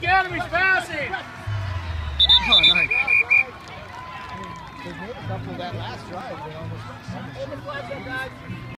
Academy's passing. Oh, nice. They made a couple of that last drive. They almost.